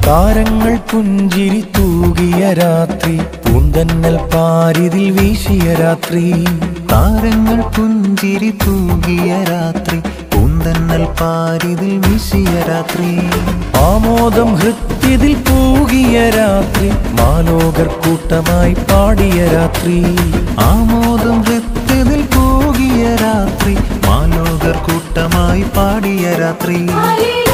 താരങ്ങൾ പുഞ്ചിരി തൂകിയ രാത്രി പൂന്തന്നൽ പാരിതിൽ വീശിയ രാത്രി താരങ്ങൾ പുഞ്ചിരി തൂകിയ രാത്രി പൂന്തന്നൽ പാരിതിൽ വീശിയ രാത്രി ആമോദം ഹൃത്തിതിൽ പൂകിയ രാത്രി മാലോകർ കൂട്ടമായി പാടിയ രാത്രി ആമോദം ഹൃത്തിതിൽ പൂകിയ രാത്രി മാലോകർ കൂട്ടമായി പാടിയ രാത്രി